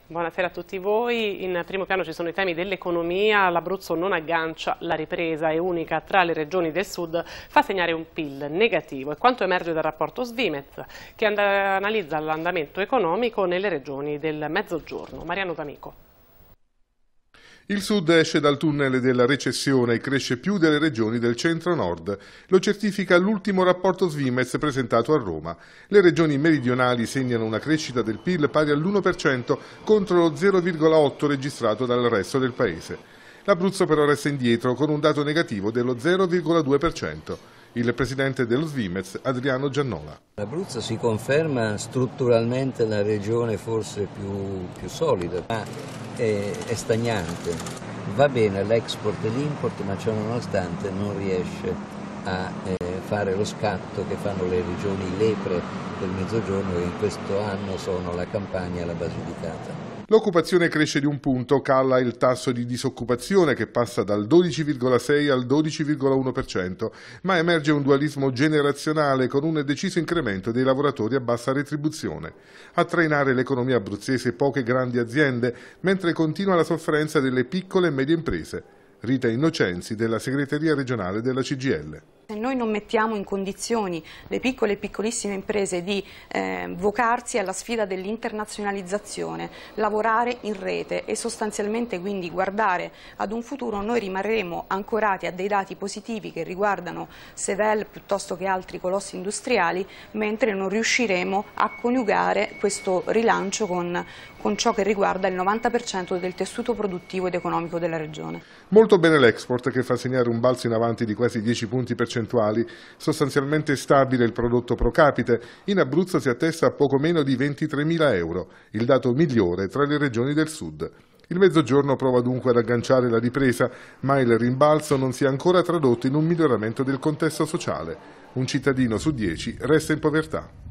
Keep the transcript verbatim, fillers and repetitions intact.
Buonasera a tutti voi. In primo piano ci sono i temi dell'economia. L'Abruzzo non aggancia, la ripresa è unica tra le regioni del sud, fa segnare un P I L negativo. È quanto emerge dal rapporto Svimez, che analizza l'andamento economico nelle regioni del Mezzogiorno. Mariano D'Amico. Il Sud esce dal tunnel della recessione e cresce più delle regioni del centro-nord. Lo certifica l'ultimo rapporto Svimez presentato a Roma. Le regioni meridionali segnano una crescita del P I L pari all'uno per cento contro lo zero virgola otto per cento registrato dal resto del paese. L'Abruzzo però resta indietro con un dato negativo dello zero virgola due per cento. Il presidente dello Svimez, Adriano Giannola. L'Abruzzo si conferma strutturalmente la regione forse più, più solida, ma è, è stagnante. Va bene l'export e l'import, ma ciò nonostante non riesce a eh, fare lo scatto che fanno le regioni lepre del Mezzogiorno, che in questo anno sono la Campania e la Basilicata. L'occupazione cresce di un punto, cala il tasso di disoccupazione che passa dal dodici virgola sei al dodici virgola uno per cento, ma emerge un dualismo generazionale con un deciso incremento dei lavoratori a bassa retribuzione. A trainare l'economia abruzzese poche grandi aziende, mentre continua la sofferenza delle piccole e medie imprese. Rita Innocenzi della segreteria regionale della C G I L. Se noi non mettiamo in condizioni le piccole e piccolissime imprese di eh, vocarsi alla sfida dell'internazionalizzazione, lavorare in rete e sostanzialmente quindi guardare ad un futuro, noi rimarremo ancorati a dei dati positivi che riguardano Sevel piuttosto che altri colossi industriali, mentre non riusciremo a coniugare questo rilancio con, con ciò che riguarda il novanta per cento del tessuto produttivo ed economico della regione. Molto bene l'export, che fa segnare un balzo in avanti di quasi dieci punti percentuali. Sostanzialmente stabile il prodotto pro capite, in Abruzzo si attesta a poco meno di ventitremila euro, il dato migliore tra le regioni del sud. Il Mezzogiorno prova dunque ad agganciare la ripresa, ma il rimbalzo non si è ancora tradotto in un miglioramento del contesto sociale. Un cittadino su dieci resta in povertà.